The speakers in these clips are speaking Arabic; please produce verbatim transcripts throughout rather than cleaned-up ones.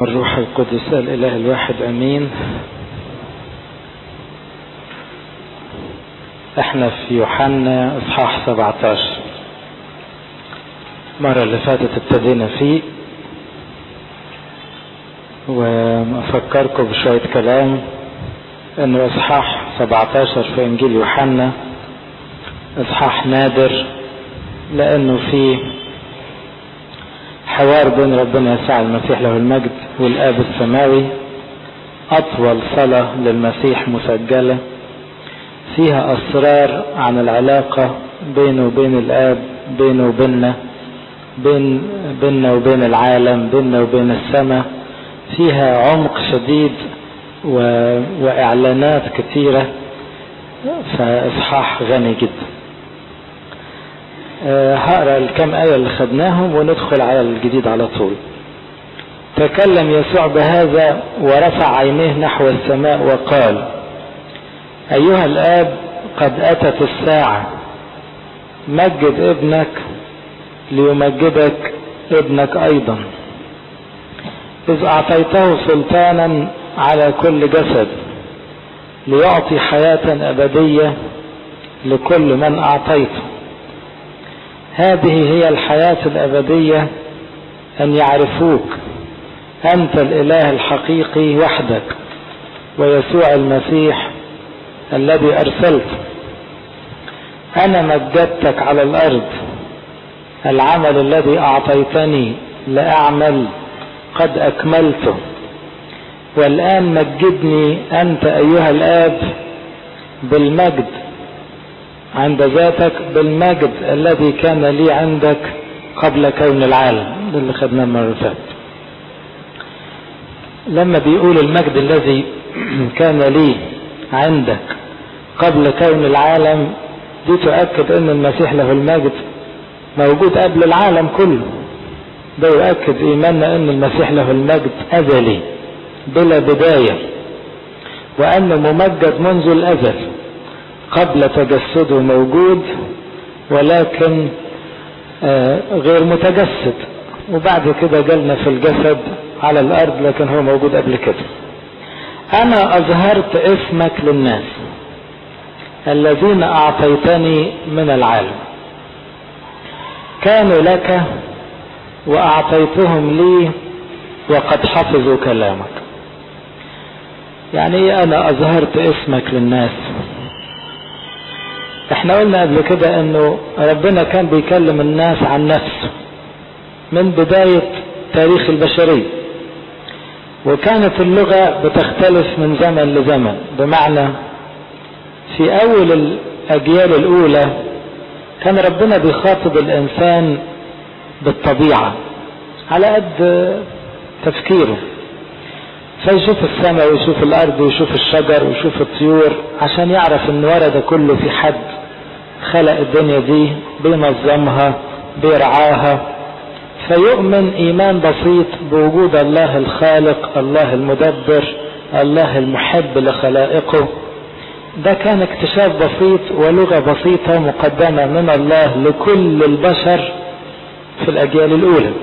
الروح القدس الإله الواحد أمين. احنا في يوحنا اصحاح سبعة عشر. المرة اللي فاتت ابتدينا فيه وافكركم بشوية كلام انه اصحاح سبعة عشر في انجيل يوحنا اصحاح نادر، لانه فيه حوار بين ربنا يسوع المسيح له المجد والآب السماوي، أطول صلاة للمسيح مسجلة فيها أسرار عن العلاقة بينه وبين الآب، بينه وبيننا، بين بيننا وبين العالم، بيننا وبين السماء. فيها عمق شديد و... وإعلانات كثيرة، فإصحاح غني جدا. هقرأ الكم آية اللي خدناهم وندخل على الجديد على طول. تكلم يسوع بهذا ورفع عينيه نحو السماء وقال: أيها الآب، قد أتت الساعة، مجد ابنك ليمجدك ابنك أيضا، إذ أعطيته سلطانا على كل جسد ليعطي حياة أبدية لكل من أعطيته. هذه هي الحياة الأبدية، أن يعرفوك أنت الإله الحقيقي وحدك ويسوع المسيح الذي أرسلته. أنا مجدتك على الأرض، العمل الذي أعطيتني لأعمل قد أكملته، والآن مجدني أنت أيها الآب بالمجد عند ذاتك، بالمجد الذي كان لي عندك قبل كون العالم. ده اللي خدناه المرة اللي فاتت. لما بيقول المجد الذي كان لي عندك قبل كون العالم، دي تؤكد ان المسيح له المجد موجود قبل العالم كله. ده يؤكد ايماننا ان المسيح له المجد ازلي بلا بداية، وانه ممجد منذ الازل، قبل تجسده موجود ولكن غير متجسد، وبعد كده جالنا في الجسد على الارض، لكن هو موجود قبل كده. انا اظهرت اسمك للناس الذين اعطيتني من العالم، كانوا لك واعطيتهم لي وقد حفظوا كلامك. يعني ايه انا اظهرت اسمك للناس؟ احنا قلنا قبل كده انه ربنا كان بيكلم الناس عن نفسه من بداية تاريخ البشرية، وكانت اللغة بتختلف من زمن لزمن. بمعنى في اول الاجيال الاولى كان ربنا بيخاطب الانسان بالطبيعة على قد تفكيره، فيشوف السماء ويشوف الارض ويشوف الشجر ويشوف الطيور، عشان يعرف ان ورد كله في حد خلق الدنيا دي، بينظمها بيرعاها، فيؤمن ايمان بسيط بوجود الله الخالق، الله المدبر، الله المحب لخلائقه. ده كان اكتشاف بسيط ولغة بسيطة مقدمة من الله لكل البشر في الاجيال الاولى.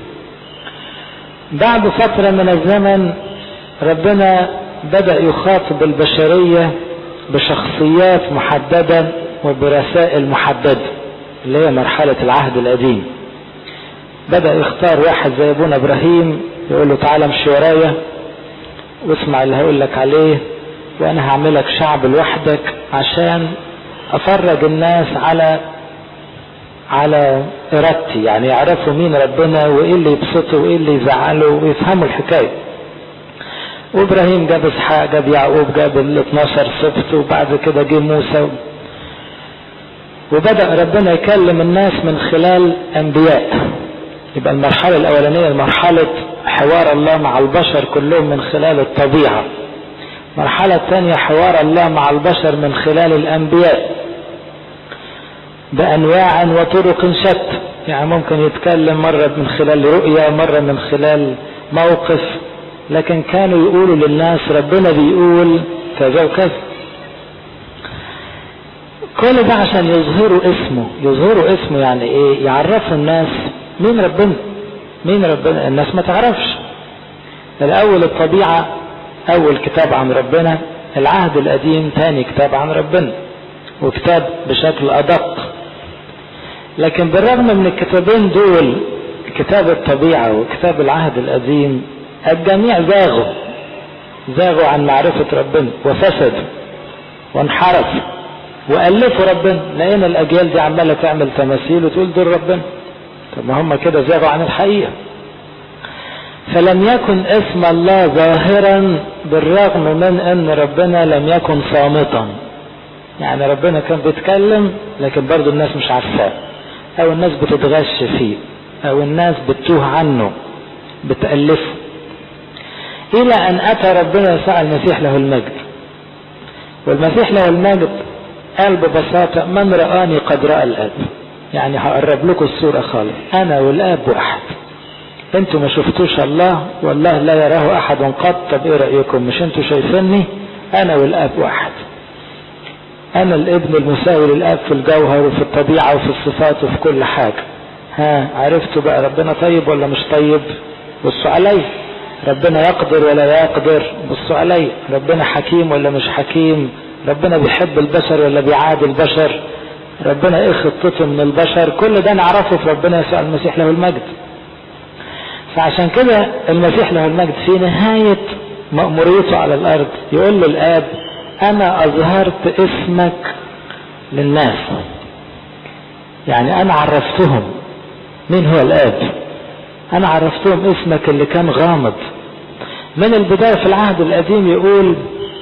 بعد فترة من الزمن ربنا بدأ يخاطب البشرية بشخصيات محددة وبرسائل محددة، اللي هي مرحلة العهد القديم. بدأ يختار واحد زي ابونا ابراهيم، يقول له تعالى امشي ورايا واسمع اللي هقول لك عليه، وانا هعملك شعب لوحدك عشان افرج الناس على على ارادتي، يعني يعرفوا مين ربنا وايه اللي يبسطه وايه اللي يزعله ويفهموا الحكايه. وابراهيم جاب اسحاق، جاب يعقوب، جاب ال اثناشر سبط، وبعد كده جه موسى، وبدأ ربنا يكلم الناس من خلال انبياء. يبقى المرحلة الاولانية مرحلة حوار الله مع البشر كلهم من خلال الطبيعة. المرحلة الثانية حوار الله مع البشر من خلال الانبياء بانواع وطرق شتى، يعني ممكن يتكلم مرة من خلال رؤية، مرة من خلال موقف، لكن كانوا يقولوا للناس ربنا بيقول كذا وكذا. كل ده عشان يظهروا اسمه. يظهروا اسمه يعني ايه؟ يعرفوا الناس مين ربنا. مين ربنا؟ الناس ما تعرفش. الأول الطبيعة أول كتاب عن ربنا، العهد القديم ثاني كتاب عن ربنا وكتاب بشكل أدق. لكن بالرغم من الكتابين دول، كتاب الطبيعة وكتاب العهد القديم، الجميع زاغوا زاغوا عن معرفة ربنا وفسدوا وانحرفوا وألفوا ربنا، لأن الأجيال دي عمالة تعمل تماثيل وتقول دول ربنا. طب ما هم كده زاغوا عن الحقيقة. فلم يكن اسم الله ظاهرا بالرغم من ان ربنا لم يكن صامتا. يعني ربنا كان بيتكلم لكن برضو الناس مش عارفاه، او الناس بتتغش فيه، او الناس بتتوه عنه بتألفه، الى ان اتى ربنا يسوع المسيح له المجد. والمسيح له المجد قال ببساطة: من رآني قد رأى الآب. يعني هقرب لكم الصورة خالص، انا والآب واحد. انتوا ما شفتوش الله، والله لا يراه احد قط. طب ايه رأيكم؟ مش انتوا شايفيني؟ انا والآب واحد. انا الابن المساوي للآب في الجوهر وفي الطبيعة وفي الصفات وفي كل حاجة. ها عرفتوا بقى ربنا طيب ولا مش طيب؟ بصوا علي. ربنا يقدر ولا يقدر؟ بصوا علي. ربنا حكيم ولا مش حكيم؟ ربنا بيحب البشر ولا بيعادي البشر؟ ربنا ايه خطته من البشر؟ كل ده نعرفه في ربنا يسوع المسيح له المجد. فعشان كده المسيح له المجد في نهاية مأموريته على الأرض يقول للآب: أنا أظهرت اسمك للناس. يعني أنا عرفتهم مين هو الآب، أنا عرفتهم اسمك اللي كان غامض من البداية. في العهد القديم يقول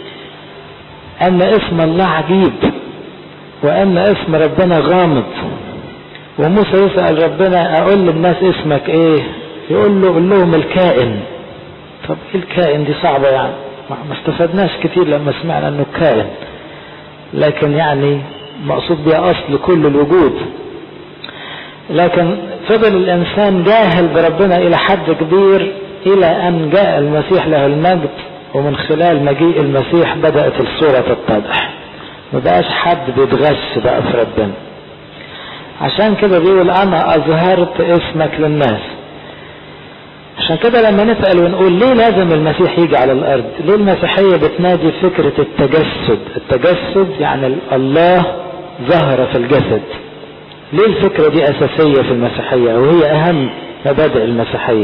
أن اسم الله عجيب وأن اسم ربنا غامض. وموسى يسأل ربنا: أقول للناس اسمك إيه؟ يقول له: قل لهم الكائن. طب ايه الكائن دي؟ صعبة يعني، ما استفدناش كتير لما سمعنا انه كائن، لكن يعني مقصود بها اصل كل الوجود. لكن فضل الانسان جاهل بربنا الى حد كبير الى ان جاء المسيح له المجد، ومن خلال مجيء المسيح بدأت الصورة تتضح، ما بقاش حد بيتغش بقى في ربنا. عشان كده بيقول: انا اظهرت اسمك للناس. عشان كده لما نسأل ونقول ليه لازم المسيح يجي على الأرض، ليه المسيحية بتنادي فكرة التجسد؟ التجسد يعني الله ظهر في الجسد. ليه الفكرة دي أساسية في المسيحية وهي أهم مبادئ المسيحية؟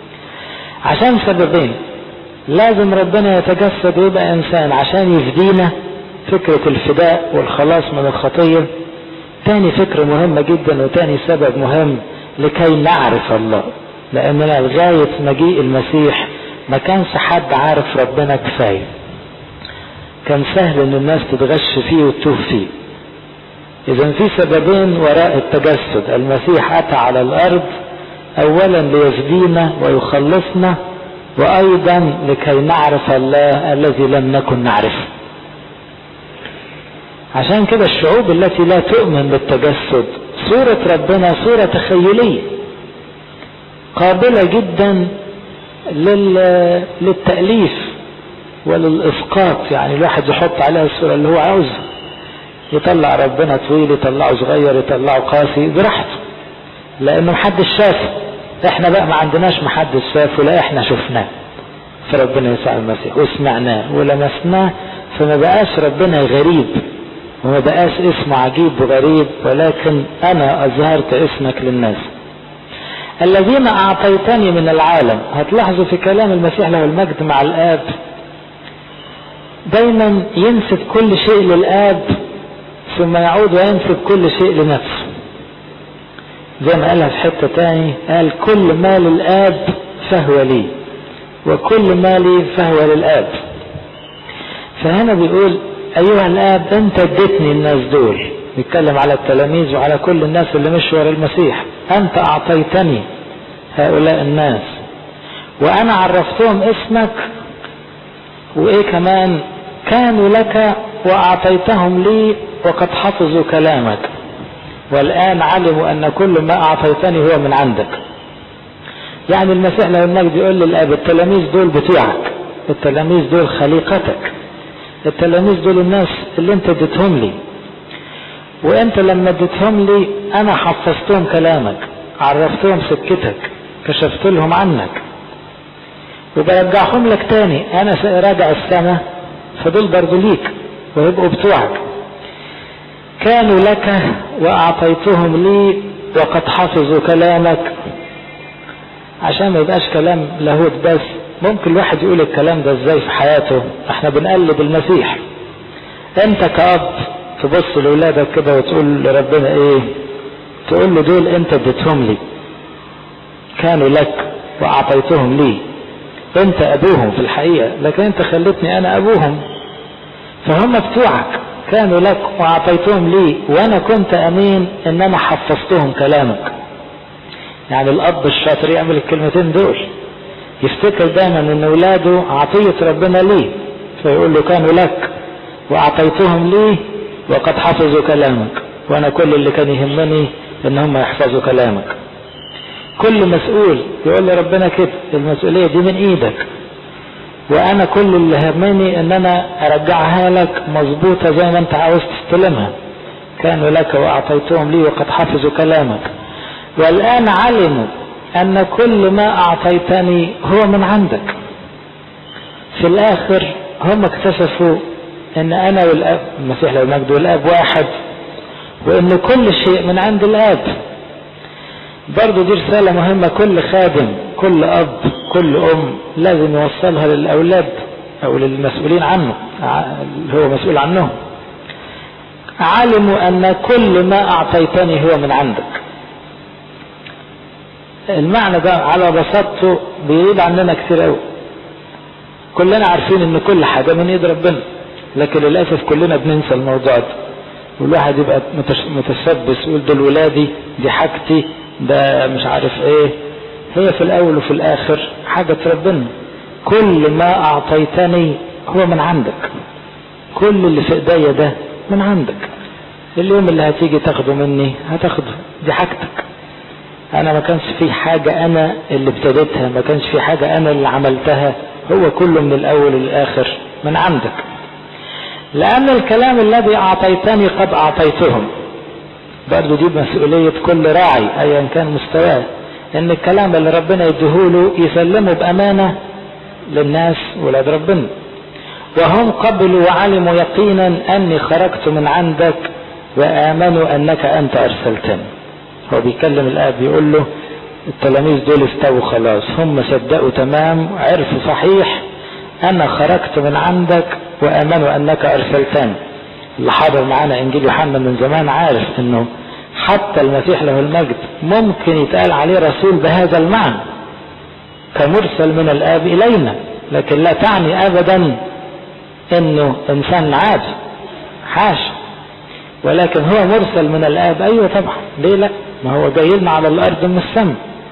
عشان سببين: لازم ربنا يتجسد ويبقى إنسان عشان يفدينا، فكرة الفداء والخلاص من الخطية. تاني فكرة مهمة جدا وتاني سبب مهم: لكي نعرف الله. لأننا لغاية مجيء المسيح ما كانش حد عارف ربنا كفاية، كان سهل ان الناس تتغش فيه وتتوه فيه. اذا في سببين وراء التجسد. المسيح اتى على الارض اولا ليفدينا ويخلصنا، وايضا لكي نعرف الله الذي لم نكن نعرفه. عشان كده الشعوب التي لا تؤمن بالتجسد صورة ربنا صورة تخيلية قابلة جدا للتأليف وللإسقاط. يعني الواحد يحط عليها الصورة اللي هو عاوزها، يطلع ربنا طويل، يطلعه صغير، يطلعه قاسي براحته، لأنه محدش شافه. احنا بقى ما عندناش محدش شافه، لا احنا شفناه في ربنا يسوع المسيح وسمعناه ولمسناه. فما بقاش ربنا غريب وما بقاش اسمه عجيب وغريب، ولكن أنا أظهرت اسمك للناس. الذين أعطيتني من العالم. هتلاحظوا في كلام المسيح له المجد مع الآب دايما ينسب كل شيء للآب ثم يعود وينسب كل شيء لنفسه. زي ما قالها في حتة تاني، قال: كل ما للآب فهو لي وكل ما لي فهو للآب. فهنا بيقول: أيها الآب أنت اديتني الناس دول. بيتكلم على التلاميذ وعلى كل الناس اللي مشوا ورا المسيح. أنت أعطيتني هؤلاء الناس وأنا عرفتهم اسمك، وإيه كمان؟ كانوا لك وأعطيتهم لي وقد حفظوا كلامك والآن علموا أن كل ما أعطيتني هو من عندك. يعني المسيح له المجد بيقول للآب: التلاميذ دول بتوعك، التلاميذ دول خليقتك، التلاميذ دول الناس اللي انت اديتهم لي، وانت لما اديتهم لي انا حفظتهم كلامك، عرفتهم سكتك، كشفت لهم عنك. وبرجعهم لك تاني، انا راجع السماء فدول برضو ليك ويبقوا بتوعك. كانوا لك واعطيتهم لي وقد حفظوا كلامك. عشان ما يبقاش كلام لاهوت بس، ممكن الواحد يقول الكلام ده ازاي في حياته؟ احنا بنقلد المسيح. انت كأب تبص لأولادك كده وتقول لربنا ايه؟ تقول له دول انت اديتهم لي، كانوا لك واعطيتهم لي. انت ابوهم في الحقيقة، لكن انت خلتني انا ابوهم، فهم بتوعك. كانوا لك واعطيتهم لي وانا كنت امين ان انا حفظتهم كلامك. يعني الاب الشاطر يعمل الكلمتين دول، يفتكر دايما ان اولاده عطية ربنا ليه، فيقول له كانوا لك واعطيتهم لي وقد حفظوا كلامك، وانا كل اللي كان يهمني ان هم يحفظوا كلامك. كل مسؤول يقول له ربنا كده، المسؤولية دي من ايدك، وانا كل اللي همني ان انا ارجعها لك مظبوطة زي ما انت عاوز تستلمها. كانوا لك واعطيتهم لي وقد حفظوا كلامك. والان علموا ان كل ما اعطيتني هو من عندك. في الاخر هم اكتشفوا ان انا والاب المسيح له المجد والاب واحد، وان كل شيء من عند الاب. برضو دي رسالة مهمة، كل خادم كل اب كل ام لازم يوصلها للاولاد او للمسؤولين عنه اللي هو مسؤول عنهم. علموا ان كل ما اعطيتني هو من عندك. المعنى ده على بساطته بيريد عننا كتير قوي. كلنا عارفين ان كل حاجة من ايد ربنا، لكن للأسف كلنا بننسى الموضوع ده، والواحد يبقى متشبث يقول دول ولادي، دي حاجتي، ده مش عارف ايه. هي في الاول وفي الاخر حاجة ربنا. كل ما اعطيتني هو من عندك، كل اللي في ايديا ده من عندك. اليوم اللي هتيجي تاخده مني هتاخده، دي حاجتك. انا ما كانش في حاجة انا اللي ابتديتها، ما كانش في حاجة انا اللي عملتها، هو كله من الاول للاخر من عندك. لان الكلام الذي اعطيتني قد اعطيتهم. برضو دي مسؤولية كل راعي ايا كان مستواه، ان الكلام اللي ربنا يديهوله يسلمه بامانة للناس ولاد ربنا. وهم قبلوا وعلموا يقينا اني خرجت من عندك وامنوا انك انت ارسلتني. هو بيكلم الاب بيقول له التلاميذ دول استووا خلاص، هم صدقوا تمام، عرفوا صحيح انا خرجت من عندك وامنوا انك ارسلتني. اللي حاضر معانا انجيل يوحنا من زمان عارف انه حتى المسيح له المجد ممكن يتقال عليه رسول بهذا المعنى، كمرسل من الاب الينا، لكن لا تعني ابدا انه انسان عادي، حاشا، ولكن هو مرسل من الاب. ايوه طبعا، ليه لا؟ ما هو جاي لنا على الارض من السماء.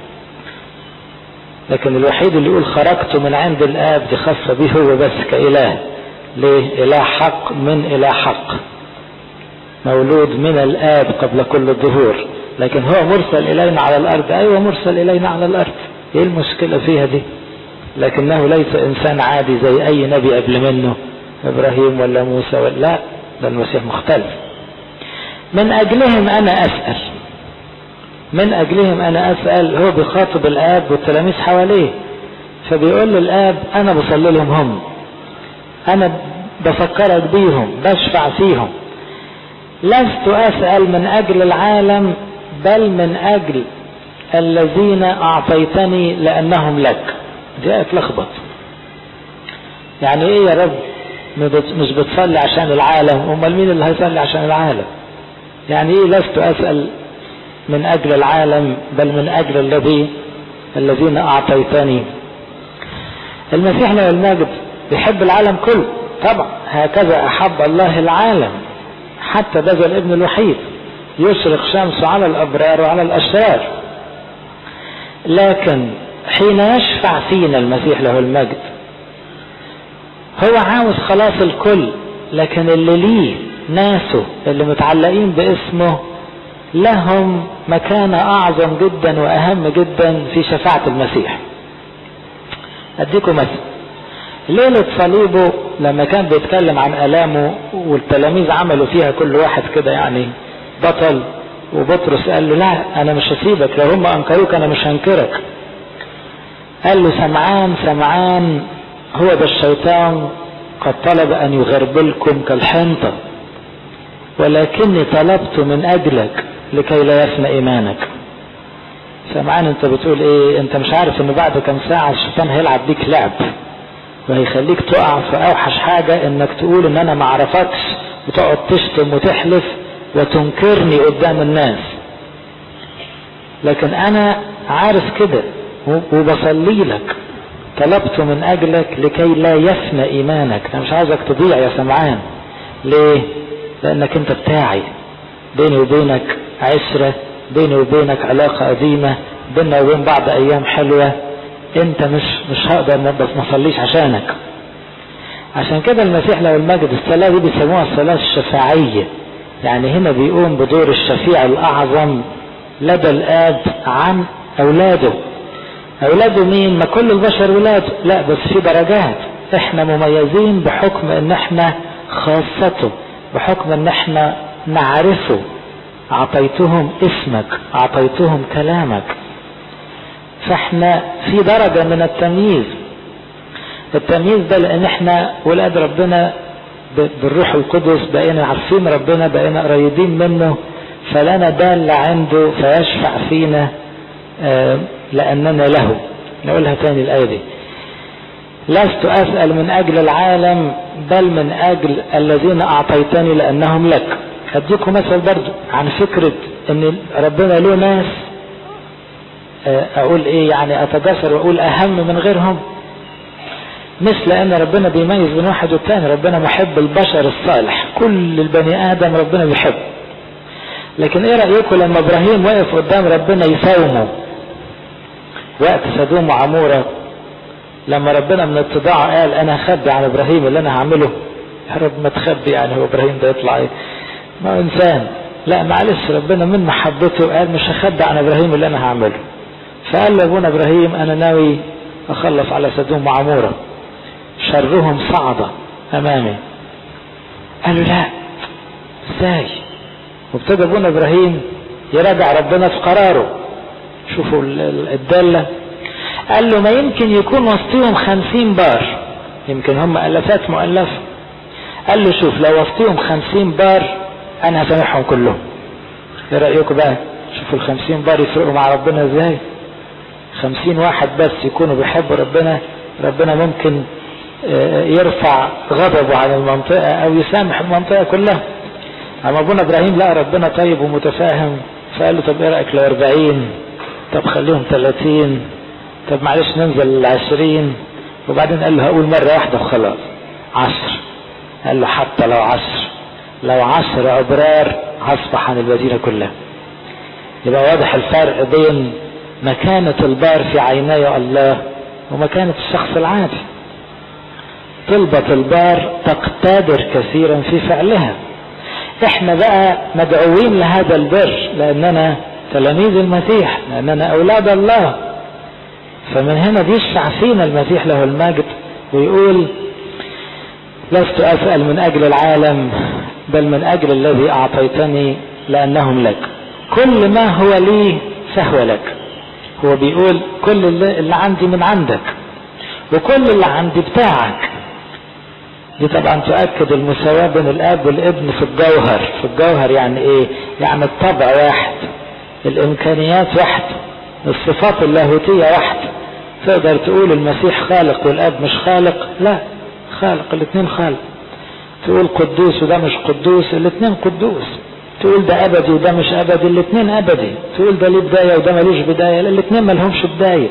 لكن الوحيد اللي يقول خرجت من عند الاب دي خاصة به هو بس كإله. ليه؟ اله حق من اله حق، مولود من الاب قبل كل الظهور، لكن هو مرسل الينا على الارض. ايوه مرسل الينا على الارض، ايه المشكلة فيها دي؟ لكنه ليس انسان عادي زي اي نبي قبل منه، ابراهيم ولا موسى ولا لا، ده المسيح مختلف. من اجلهم انا اسأل، من اجلهم انا اسأل. هو بيخاطب الاب والتلاميذ حواليه، فبيقول للاب انا بصلي لهم، هم انا بفكرك بيهم، بشفع فيهم. لست اسأل من اجل العالم بل من اجل الذين اعطيتني لانهم لك. دي اتلخبط. يعني ايه يا رب مش بتصلي عشان العالم؟ امال مين اللي هيصلي عشان العالم؟ يعني ايه لست اسأل من اجل العالم بل من اجل الذي الذين اعطيتني؟ المسيح له المجد بيحب العالم كله طبعا، هكذا احب الله العالم حتى بذل ابن الوحيد يشرق شمسه على الابرار وعلى الاشرار. لكن حين يشفع فينا المسيح له المجد هو عاوز خلاص الكل، لكن اللي ليه ناسه اللي متعلقين باسمه لهم مكانة اعظم جدا واهم جدا في شفاعة المسيح. اديكم مثل، ليلة صليبه لما كان بيتكلم عن الامه والتلاميذ عملوا فيها كل واحد كده يعني بطل، وبطرس قال له لا انا مش هسيبك، لو هم انكروك انا مش هنكرك. قال له سمعان سمعان هو ده الشيطان قد طلب ان يغربلكم كالحنطة، ولكني طلبت من اجلك لكي لا يفنى ايمانك. سمعان انت بتقول ايه؟ انت مش عارف ان بعد كم ساعة الشيطان هيلعب بيك لعب وهيخليك تقع في اوحش حاجة، انك تقول ان انا ما اعرفكش وتقعد تشتم وتحلف وتنكرني قدام الناس. لكن انا عارف كده وبصلي لك، طلبت من اجلك لكي لا يفنى ايمانك. انا مش عايزك تضيع يا سمعان. ليه؟ لانك انت بتاعي، بيني وبينك عشرة، بيني وبينك علاقة قديمة، بيننا وبين بعض ايام حلوة. انت مش مش هقدر بس ما اصليش عشانك. عشان كده المسيح له المجد الصلاة دي بيسموها الصلاة الشفاعية، يعني هنا بيقوم بدور الشفيع الاعظم لدى الاب عن اولاده. اولاده مين؟ ما كل البشر ولاده، لا بس في درجات. احنا مميزين بحكم ان احنا خاصته، بحكم ان احنا نعرفه. اعطيتهم اسمك، اعطيتهم كلامك. فاحنا في درجة من التمييز. التمييز ده لان احنا ولاد ربنا بالروح القدس، بقينا عارفين ربنا، بقينا قريبين منه، فلنا دالة عنده فيشفع فينا آه لأننا له. نقولها تاني الآية دي: لست أسأل من أجل العالم بل من أجل الذين أعطيتني لأنهم لك. أديكم مثل برضو عن فكرة أن ربنا له ناس آه أقول إيه يعني أتجسر وأقول أهم من غيرهم، مثل أن ربنا بيميز بين واحد والتاني. ربنا محب البشر الصالح، كل البني آدم ربنا بيحب. لكن ايه رأيكم لما ابراهيم وقف قدام ربنا يساومه وقت سدوم وعمورة، لما ربنا من اتضاعه قال انا هخبي عن ابراهيم اللي انا هعمله؟ يا رب ما تخبي، يعني هو ابراهيم ده يطلع ايه؟ ما هو انسان. لا معلش، ربنا من محبته قال مش هخبي عن ابراهيم اللي انا هعمله. فقال له ابونا ابراهيم انا ناوي اخلص على سدوم وعمورة، شرهم صعد امامي. قال له لا، ازاي؟ وابتدى ابونا ابراهيم يراجع ربنا في قراره. شوفوا الدالة. قال له ما يمكن يكون وسطهم خمسين بار، يمكن هم الافات مؤلفة. قال له شوف لو وسطهم خمسين بار انا هسامحهم كلهم. ايه رأيكم بقى؟ شوفوا الخمسين بار يفرقوا مع ربنا ازاي. خمسين واحد بس يكونوا بيحبوا ربنا، ربنا ممكن يرفع غضبه عن المنطقة او يسامح المنطقة كلها. اما ابونا ابراهيم لا، ربنا طيب ومتفاهم، فقال له طب ايه رأيك لو اربعين؟ طب خليهم ثلاثين، طب معلش ننزل العشرين. وبعدين قال له هقول مرة واحدة وخلاص، عشر. قال له حتى لو عشر، لو عشر ابرار هصفح عن المدينة كلها. يبقى واضح الفرق بين مكانة البار في عيني الله ومكانة الشخص العادي. طلبة البار تقتدر كثيرا في فعلها. احنا بقى مدعوين لهذا البر لاننا تلاميذ المسيح، لاننا اولاد الله. فمن هنا بيشفع فينا المسيح له المجد ويقول لست اسأل من اجل العالم بل من اجل الذي اعطيتني لانهم لك. كل ما هو لي فهو لك. هو بيقول كل اللي عندي من عندك، وكل اللي عندي بتاعك. دي طبعا تؤكد المساواة بين الاب والابن في الجوهر. في الجوهر يعني ايه؟ يعني الطبع واحد، الامكانيات واحدة، الصفات اللاهوتية واحدة. تقدر تقول المسيح خالق والاب مش خالق؟ لا، خالق، الاثنين خالق. تقول قدوس وده مش قدوس، الاثنين قدوس. تقول ده ابدي وده مش ابدي، الاثنين ابدي. تقول ده ليه بداية وده ملوش بداية، الاثنين ملهمش بداية.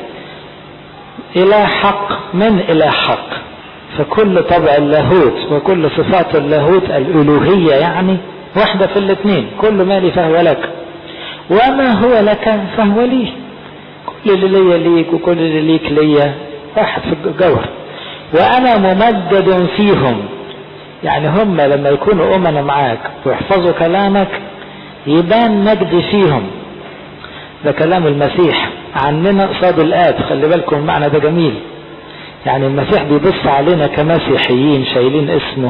اله حق من اله حق. فكل طبع اللاهوت وكل صفات اللاهوت الالوهية يعني واحدة في الاثنين. كل ما لي فهو لك، وما هو لك فهو لي. كل اللي ليا ليك وكل اللي ليك ليا، واحد في الجوهر. وانا ممجد فيهم، يعني هم لما يكونوا امنا معاك ويحفظوا كلامك يبان مجد فيهم. ده كلام المسيح عننا قصاد الآب. خلي بالكم المعنى ده جميل. يعني المسيح بيبص علينا كمسيحيين شايلين اسمه،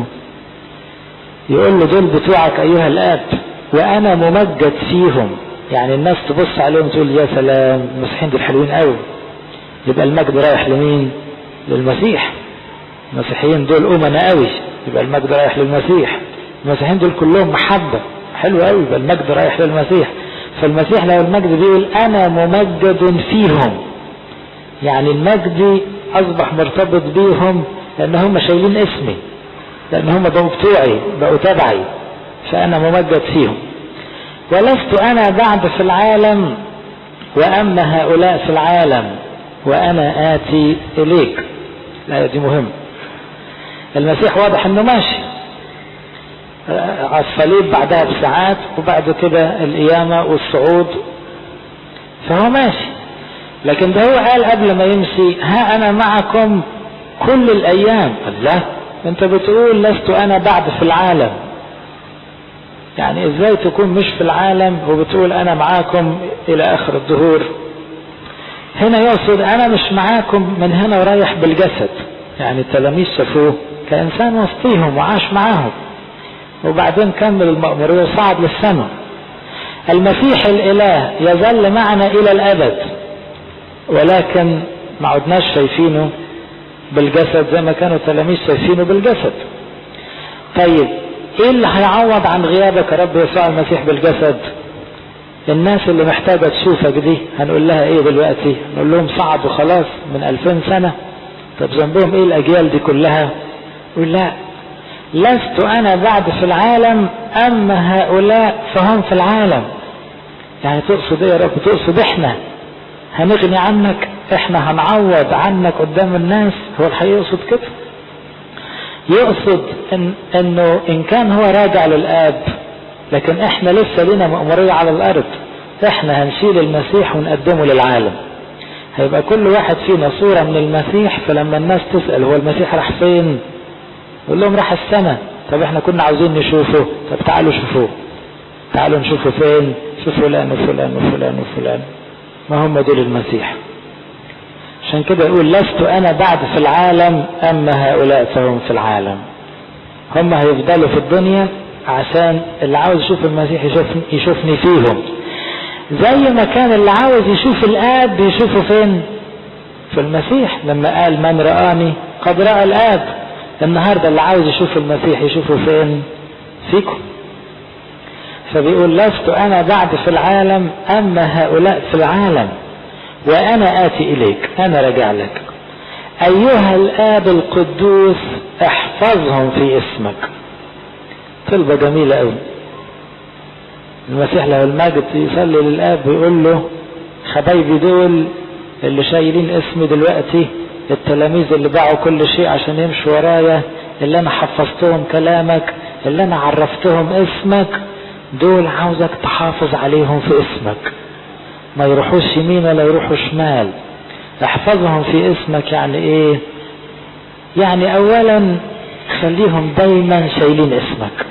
يقول له دول بتوعك ايها الآب وانا ممجد فيهم. يعني الناس تبص عليهم تقول يا سلام، المسيحيين دول حلوين قوي. يبقى المجد رايح لمين؟ للمسيح. المسيحيين دول أمنا قوي، يبقى المجد رايح للمسيح. المسيحيين دول كلهم محبة، حلو قوي، يبقى المجد رايح للمسيح. فالمسيح لو المجد بيقول أنا ممجد فيهم، يعني المجد أصبح مرتبط بيهم لأن هم شايلين اسمي، لأن هم بقوا بتوعي، بقوا تبعي، فأنا ممجد فيهم. ولست أنا بعد في العالم وأما هؤلاء في العالم وأنا آتي إليك. الآية دي مهمة. المسيح واضح أنه ماشي على الصليب بعدها بساعات، وبعد كده القيامة والصعود، فهو ماشي. لكن ده هو قال قبل ما يمشي ها أنا معكم كل الأيام. الله، أنت بتقول لست أنا بعد في العالم، يعني إزاي تكون مش في العالم وبتقول أنا معاكم إلى آخر الدهور؟ هنا يقصد أنا مش معاكم من هنا ورايح بالجسد، يعني التلاميذ شافوه كإنسان وسطيهم وعاش معاهم، وبعدين كمل المأمورية وصعد للسماء. المسيح الإله يظل معنا إلى الأبد، ولكن ما عدناش شايفينه بالجسد زي ما كانوا التلاميذ شايفينه بالجسد. طيب ايه اللي هيعوض عن غيابك يا رب يسوع المسيح بالجسد؟ الناس اللي محتاجة تشوفك دي هنقول لها ايه دلوقتي؟ نقول لهم صعدوا خلاص من ألفين سنة، طب ذنبهم ايه الأجيال دي كلها؟ يقول لا، لست أنا بعد في العالم أما هؤلاء فهم في العالم. يعني تقصد ايه يا رب؟ تقصد احنا هنغني عنك، احنا هنعوض عنك قدام الناس؟ هو الحقيقة يقصد كده. يقصد إن انه ان كان هو راجع للآب، لكن احنا لسه لنا مأمورية على الارض، احنا هنشيل المسيح ونقدمه للعالم. هيبقى كل واحد فينا صورة من المسيح، فلما الناس تسأل هو المسيح راح فين؟ يقول لهم راح السماء. طب احنا كنا عاوزين نشوفه، طب تعالوا شوفوه، تعالوا نشوفه فين؟ شوف فلان وفلان وفلان وفلان، ما هم دول المسيح. عشان كده يقول لست أنا بعد في العالم أما هؤلاء فهم في العالم. هم هيفضلوا في الدنيا عشان اللي عاوز يشوف المسيح يشوفني, يشوفني فيهم، زي ما كان اللي عاوز يشوف الآب يشوفه فين؟ في المسيح، لما قال من رآني قد رأى الآب. النهاردة اللي عاوز يشوف المسيح يشوفه فين؟ فيكم. فبيقول لست أنا بعد في العالم أما هؤلاء في العالم وأنا آتي إليك، أنا راجع لك. أيها الآب القدوس احفظهم في اسمك. طلبة جميلة أوي. المسيح له المجد يصلي للآب ويقول له حبايبي دول اللي شايلين اسمي دلوقتي، التلاميذ اللي باعوا كل شيء عشان يمشوا ورايا، اللي أنا حفظتهم كلامك، اللي أنا عرفتهم اسمك، دول عاوزك تحافظ عليهم في اسمك، ما يروحوش يمين ولا يروحوا شمال. احفظهم في اسمك يعني ايه؟ يعني اولا خليهم دايما شايلين اسمك،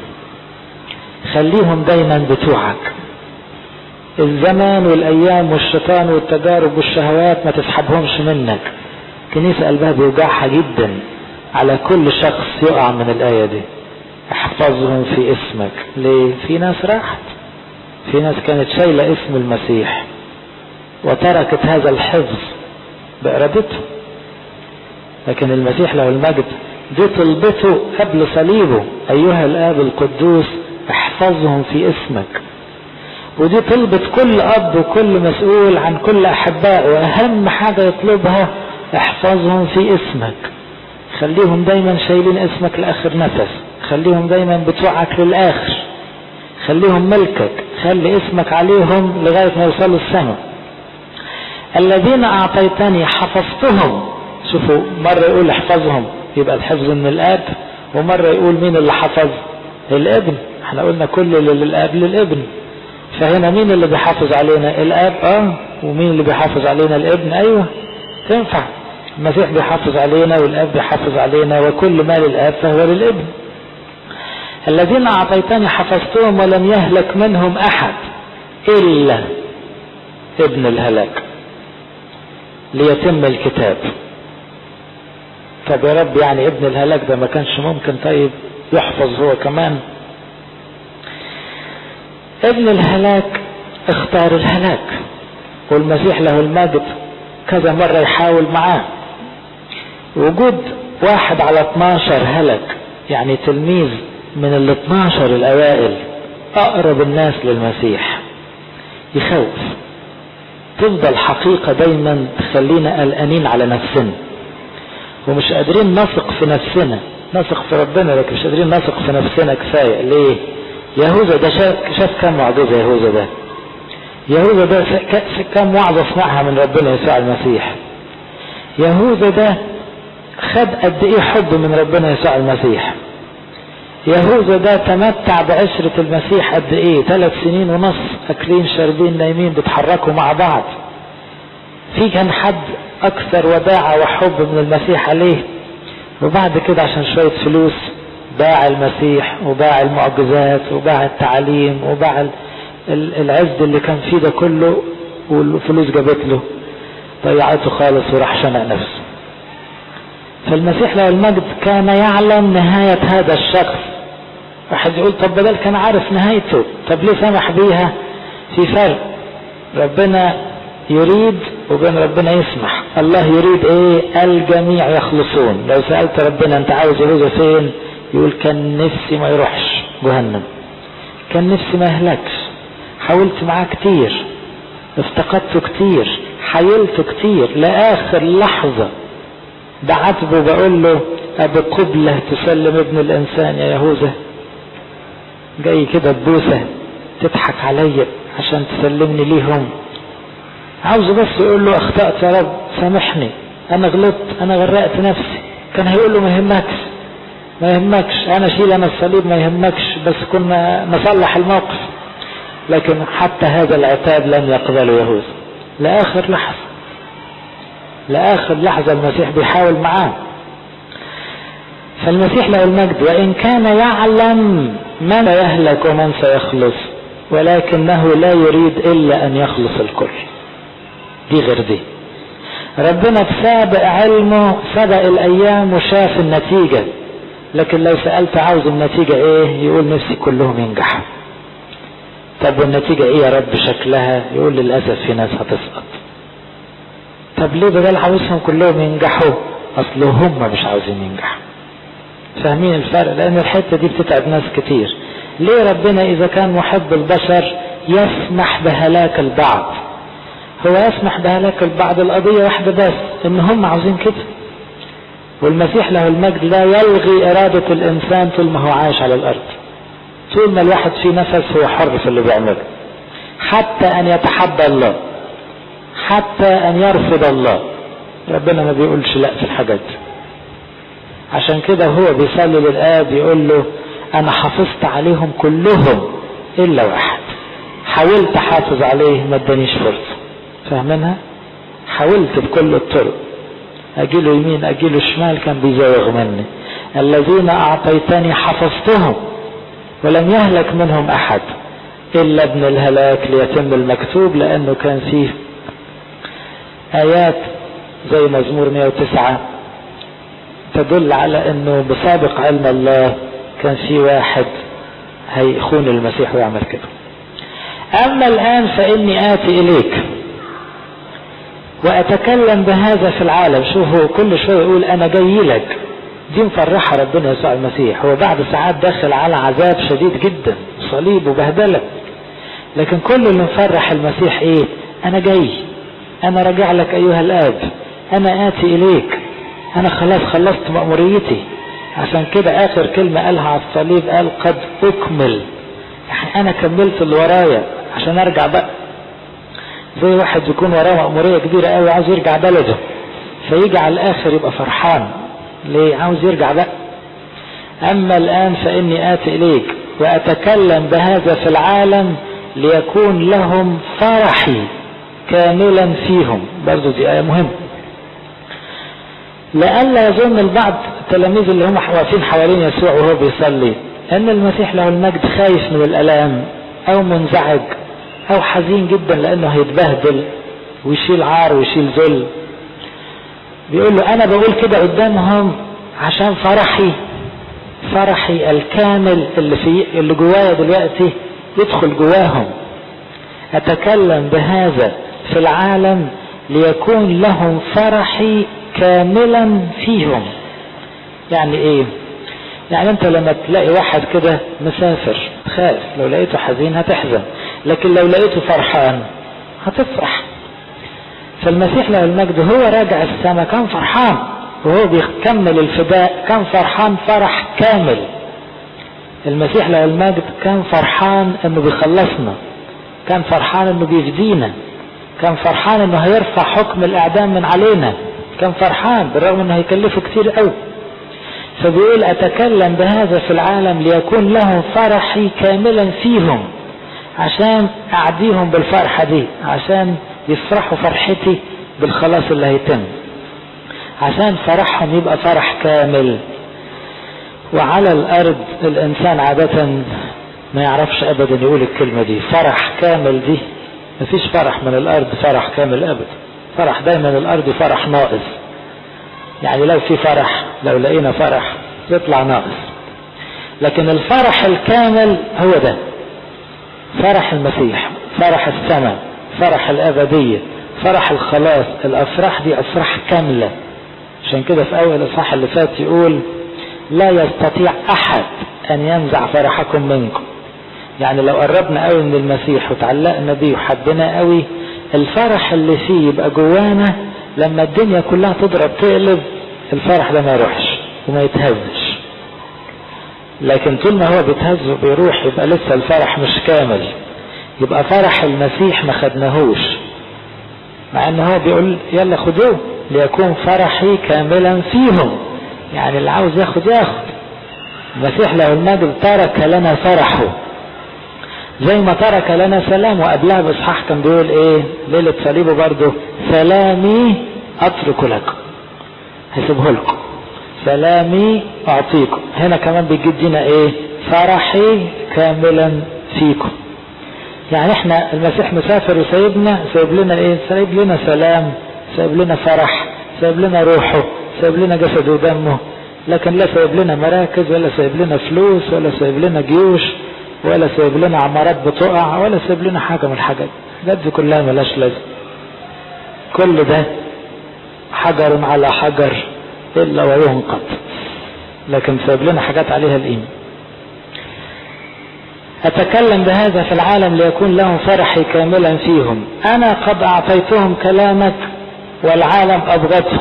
خليهم دايما بتوعك. الزمان والايام والشيطان والتجارب والشهوات ما تسحبهمش منك. كنيسة قلبها بيوجعها جدا على كل شخص يقع من الآية دي، احفظهم في اسمك. ليه؟ في ناس راحت، في ناس كانت شايلة اسم المسيح وتركت هذا الحفظ بإرادته، لكن المسيح له المجد دي طلبته قبل صليبه، أيها الآب القدوس احفظهم في اسمك. ودي طلبة كل أب وكل مسؤول عن كل أحبائه، وأهم حاجة يطلبها احفظهم في اسمك، خليهم دايما شايلين اسمك لآخر نفس، خليهم دايما بتوعك للآخر، خليهم ملكك، خلي اسمك عليهم لغاية ما يوصلوا السماء. الذين أعطيتني حفظتهم. شوفوا، مرة يقول احفظهم يبقى الحفظ من الآب، ومرة يقول مين اللي حفظ؟ الابن. احنا قلنا كل اللي للآب للابن، فهنا مين اللي بيحافظ علينا؟ الآب. اه ومين اللي بيحافظ علينا؟ الابن. ايوه تنفع، المسيح بيحافظ علينا والآب بيحافظ علينا، وكل ما للآب فهو للابن. الذين أعطيتني حفظتهم ولم يهلك منهم أحد إلا ابن الهلاك ليتم الكتاب. طب يا رب يعني ابن الهلاك ده ما كانش ممكن طيب يحفظ هو كمان؟ ابن الهلاك اختار الهلاك، والمسيح له المجد كذا مرة يحاول معاه. وجود واحد على اتناشر هلك، يعني تلميذ من ال اتناشر الاوائل اقرب الناس للمسيح، يخوف. تفضل حقيقة دايما تخلينا قلقانين على نفسنا ومش قادرين نثق في نفسنا. نثق في ربنا لكن مش قادرين نثق في نفسنا كفاية. ليه؟ يهوذا ده شاف, شاف كم معجزة. يهوذا ده يهوذا ده كم وعظة سمعها من ربنا يسوع المسيح. يهوذا ده خد قد ايه حب من ربنا يسوع المسيح. يهوذا ده تمتع بعشرة المسيح قد ايه، ثلاث سنين ونص اكلين شاربين نايمين بيتحركوا مع بعض. في كان حد اكثر وداعة وحب من المسيح عليه؟ وبعد كده عشان شوية فلوس باع المسيح وباع المعجزات وباع التعليم وباع العز اللي كان فيه ده كله، والفلوس جابت له ضيعته خالص وراح شنق نفسه. فالمسيح له المجد كان يعلم نهاية هذا الشخص. واحد يقول طب بدل كان عارف نهايته، طب ليه سمح بيها؟ في فرق. ربنا يريد وبين ربنا يسمح. الله يريد ايه؟ الجميع يخلصون. لو سألت ربنا انت عاوز يهوذا فين، يقول كان نفسي ما يروحش جهنم، كان نفسي ما يهلكش، حاولت معاه كتير، افتقدته كتير، حيلته كتير، لآخر لحظة بعتبه بقول له أبي قبلة تسلم ابن الإنسان يا يهوذا؟ جاي كده تبوسه تضحك عليا عشان تسلمني ليهم؟ عاوزه بس يقول له اخطأت يا رب سامحني، انا غلطت، انا غرقت نفسي. كان هيقول له ما يهمكش ما يهمكش، انا شيل انا الصليب ما يهمكش، بس كنا نصلح الموقف. لكن حتى هذا العتاب لم يقبله يهوذا لآخر لحظة. لآخر لحظة المسيح بيحاول معاه. فالمسيح له المجد وإن كان يعلم من يهلك ومن سيخلص، ولكنه لا يريد إلا أن يخلص الكل. دي غير دي. ربنا بسابق علمه سبق الأيام وشاف النتيجة. لكن لو سألت عاوز النتيجة إيه، يقول نفسي كلهم ينجحوا. طب والنتيجة إيه يا رب شكلها؟ يقول للأسف في ناس هتسقط. طب ليه بدل عاوزهم كلهم ينجحوا؟ أصله هم مش عاوزين ينجحوا. فاهمين الفرق؟ لأن الحتة دي بتتعب ناس كتير. ليه ربنا إذا كان محب البشر يسمح بهلاك البعض؟ هو يسمح بهلاك البعض القضية واحدة بس، إن هم عاوزين كده. والمسيح له المجد لا يلغي إرادة الإنسان طول ما هو عايش على الأرض. طول ما الواحد فيه نفس هو حر في اللي بيعمله، حتى أن يتحدى الله، حتى أن يرفض الله. ربنا ما بيقولش لا في الحاجات. عشان كده هو بيصلي للآب يقول له أنا حافظت عليهم كلهم إلا واحد، حاولت أحافظ عليه ما ادانيش فرصة. فاهمينها؟ حاولت بكل الطرق، أجيله يمين أجيله شمال كان بيزوغ مني. الذين أعطيتني حفظتهم ولم يهلك منهم أحد إلا ابن الهلاك ليتم المكتوب. لأنه كان فيه آيات زي مزمور مئة وتسعة تدل على أنه بسابق علم الله كان في واحد هيخون المسيح ويعمل كده. أما الآن فإني آتي إليك وأتكلم بهذا في العالم. شوفوا كل شوية يقول أنا جاي لك. دي مفرحة ربنا يسوع المسيح. هو بعد ساعات داخل على عذاب شديد جدا، صليب وبهدلة، لكن كل اللي مفرح المسيح ايه؟ أنا جاي، أنا راجع لك أيها الآب، أنا آتي إليك، أنا خلاص خلصت مأموريتي. عشان كده آخر كلمة قالها على الصليب قال قد أكمل، يعني أنا كملت اللي ورايا عشان أرجع بقى. زي واحد يكون وراه مأمورية كبيرة قوي عاوز يرجع بلده، فيجي على الآخر يبقى فرحان. ليه؟ عاوز يرجع بقى. أما الآن فإني آتي إليك وأتكلم بهذا في العالم ليكون لهم فرحي كاملا فيهم. برضو دي آية مهمة، لألا يظن البعض التلاميذ اللي هم واقفين حوالين يسوع وهو بيصلي أن المسيح له المجد خايف من الألام أو منزعج أو حزين جدا لأنه هيتبهدل ويشيل عار ويشيل ذل. بيقول له أنا بقول كده قدامهم عشان فرحي فرحي الكامل اللي في اللي جوايا دلوقتي يدخل جواهم. أتكلم بهذا في العالم ليكون لهم فرحي كاملا فيهم. يعني ايه؟ يعني انت لما تلاقي واحد كده مسافر تخاف، لو لقيته حزين هتحزن، لكن لو لقيته فرحان هتفرح. فالمسيح له المجد هو راجع السماء كان فرحان، وهو بيكمل الفداء كان فرحان فرح كامل. المسيح له المجد كان فرحان انه بيخلصنا، كان فرحان انه بيفدينا، كان فرحان انه هيرفع حكم الاعدام من علينا، كان فرحان بالرغم انه هيكلفه كتير قوي. فبيقول اتكلم بهذا في العالم ليكون لهم فرحي كاملا فيهم، عشان اعديهم بالفرحة دي، عشان يفرحوا فرحتي بالخلاص اللي هيتم، عشان فرحهم يبقى فرح كامل. وعلى الارض الانسان عادة ما يعرفش ابدا يقول الكلمة دي، فرح كامل دي مفيش فرح من الارض فرح كامل ابدا. فرح دايما الارض فرح ناقص، يعني لو في فرح، لو لقينا فرح يطلع ناقص. لكن الفرح الكامل هو ده فرح المسيح، فرح السماء، فرح الابدية، فرح الخلاص. الافراح دي افراح كاملة. عشان كده في اول الاصحاح اللي فات يقول لا يستطيع احد ان ينزع فرحكم منكم. يعني لو قربنا قوي من المسيح وتعلقنا بيه وحبنا قوي، الفرح اللي فيه يبقى جوانا، لما الدنيا كلها تضرب تقلب الفرح ده ما يروحش وما يتهزش. لكن طول ما هو بيتهز وبيروح يبقى لسه الفرح مش كامل، يبقى فرح المسيح ما خدناهوش، مع ان هو بيقول يلا خدوه ليكون فرحي كاملا فيهم. يعني اللي عاوز ياخد ياخد. المسيح له المجد ترك لنا فرحه زي ما ترك لنا سلام. وقبلها باصحاح كان بيقول ايه ليلة صليبه برضه؟ سلامي اترك لكم، هسيبه لكم، سلامي اعطيكم. هنا كمان بيجدنا ايه؟ فرحي كاملا فيكم. يعني احنا المسيح مسافر وسايبنا، سايب لنا ايه؟ سايب لنا سلام، سايب لنا فرح، سايب لنا روحه، سايب لنا جسده ودمه. لكن لا سايب لنا مراكز، ولا سايب لنا فلوس، ولا سايب لنا جيوش، ولا سايب لنا عمارات بتقع، ولا سايب لنا حاجة من الحاجات. الحاجات دي كلها ملاش لازم. كل ده حجر على حجر إلا وينقض، لكن سايب لنا حاجات عليها القيمة. أتكلم بهذا في العالم ليكون لهم فرحي كاملا فيهم. أنا قد أعطيتهم كلامك والعالم أبغضهم،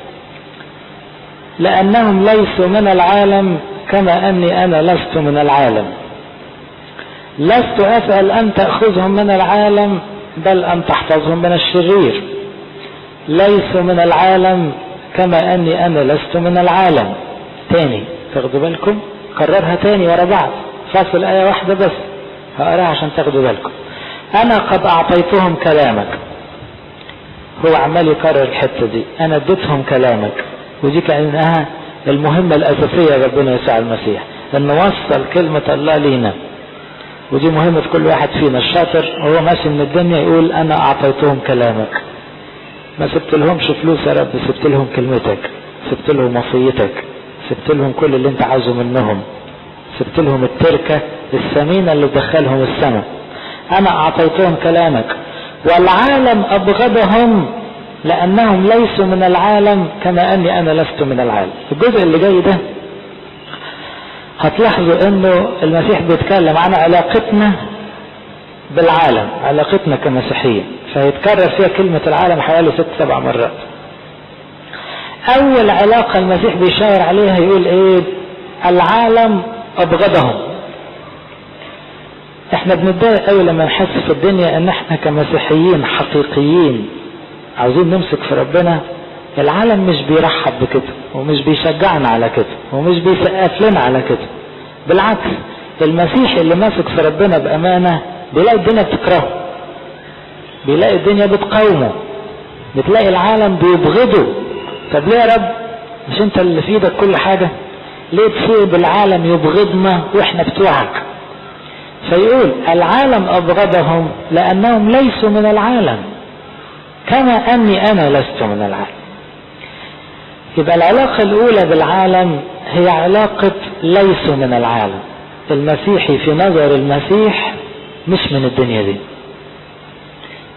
لأنهم ليسوا من العالم كما أني أنا لست من العالم. لست أسأل أن تأخذهم من العالم، بل أن تحفظهم من الشرير. ليسوا من العالم كما أني أنا لست من العالم. تاني تاخدوا بالكم، كررها تاني ورا بعض، فاصل آية واحدة بس هقراها عشان تاخدوا بالكم. أنا قد أعطيتهم كلامك. هو عمال يكرر الحتة دي، أنا اديتهم كلامك، ودي كأنها المهمة الأساسية ربنا يسوع المسيح، أن نوصل كلمة الله لينا. ودي مهمة كل واحد فينا الشاطر وهو ماشي من الدنيا يقول أنا أعطيتهم كلامك. ما سبت لهمش فلوس يا رب، سبت لهم كلمتك، سبت لهم وصيتك، سبت لهم كل اللي انت عايزه منهم، سبت لهم التركة الثمينة اللي دخلهم السماء. أنا أعطيتهم كلامك والعالم أبغضهم لأنهم ليسوا من العالم كما أني أنا لست من العالم. الجزء اللي جاي ده هتلاحظوا أنه المسيح بيتكلم عن علاقتنا بالعالم، علاقتنا كمسيحيين، فيتكرر فيها كلمة العالم حوالي ست سبع مرات. أول علاقة المسيح بيشاور عليها يقول إيه؟ العالم أبغضهم. احنا بنتضايق قوي لما نحس في الدنيا ان احنا كمسيحيين حقيقيين عاوزين نمسك في ربنا، العالم مش بيرحب بكده، ومش بيشجعنا على كده، ومش بيسقف لنا على كده. بالعكس، المسيح اللي ماسك في ربنا بأمانة بيلاقي الدنيا بتكرهه، بيلاقي الدنيا بتقاومه، بتلاقي العالم بيبغضه. طب ليه يا رب؟ مش انت اللي في ايدك كل حاجة؟ ليه تسيب العالم يبغضنا واحنا بتوعك؟ فيقول العالم أبغضهم لأنهم ليسوا من العالم كما أني أنا لست من العالم. يبقى العلاقة الأولى بالعالم هي علاقة ليسوا من العالم. المسيحي في نظر المسيح مش من الدنيا دي،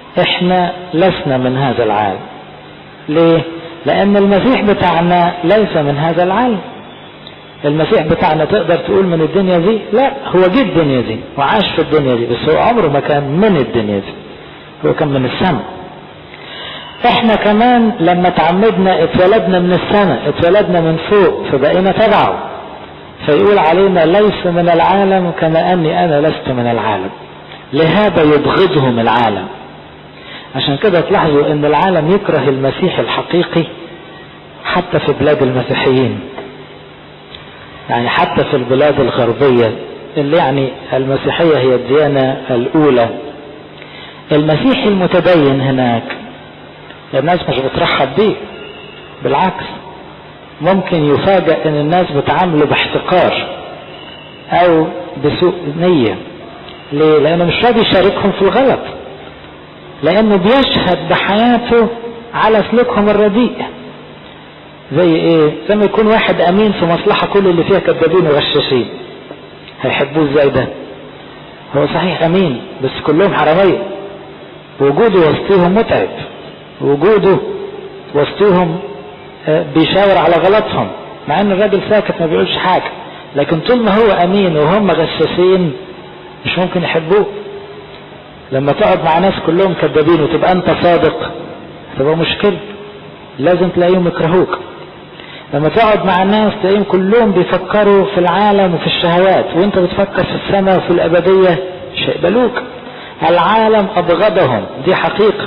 احنا لسنا من هذا العالم. ليه؟ لان المسيح بتاعنا ليس من هذا العالم. المسيح بتاعنا تقدر تقول من الدنيا دي؟ لا، هو جه الدنيا دي وعاش في الدنيا دي، بس هو عمره ما كان من الدنيا دي، هو كان من السماء. احنا كمان لما تعمدنا اتولدنا من السماء، اتولدنا من فوق، فبقينا تبعه، فيقول علينا ليس من العالم كما اني انا لست من العالم، لهذا يبغضهم العالم. عشان كده تلاحظوا ان العالم يكره المسيح الحقيقي حتى في بلاد المسيحيين، يعني حتى في البلاد الغربية اللي يعني المسيحية هي الديانة الاولى، المسيحي المتدين هناك الناس مش بترحب بيه، بالعكس ممكن يفاجأ ان الناس بتعامله باحتقار او بسوء نية. ليه؟ لانه مش راضي يشاركهم في الغلط، لانه بيشهد بحياته على سلوكهم الرديء. زي ايه؟ زي ما يكون واحد امين في مصلحة كل اللي فيها كذابين وغشاشين، هيحبوه ازاي ده؟ هو صحيح امين بس كلهم حرامية، وجوده وسطيهم متعب، وجوده وسطيهم بيشاور على غلطهم، مع ان الراجل ساكت ما بيقولش حاجة، لكن طول ما هو امين وهم غشاشين مش ممكن يحبوه. لما تقعد مع ناس كلهم كذابين وتبقى انت صادق تبقى مشكلة، لازم تلاقيهم يكرهوك. لما تقعد مع ناس تلاقيهم كلهم بيفكروا في العالم وفي الشهوات وانت بتفكر في السماء وفي الابدية مش هيقبلوك. العالم ابغضهم، دي حقيقة.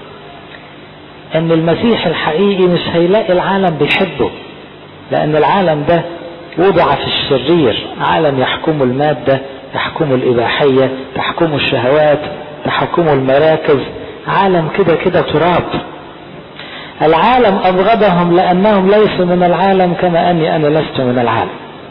ان المسيح الحقيقي مش هيلاقي العالم بيحبه، لان العالم ده وضع في الشرير، عالم يحكمه المادة، تحكمه الإباحية، تحكمه الشهوات، تحكمه المراكز، عالم كده كده تراب. العالم أبغضهم لأنهم ليسوا من العالم كما أني أنا لست من العالم.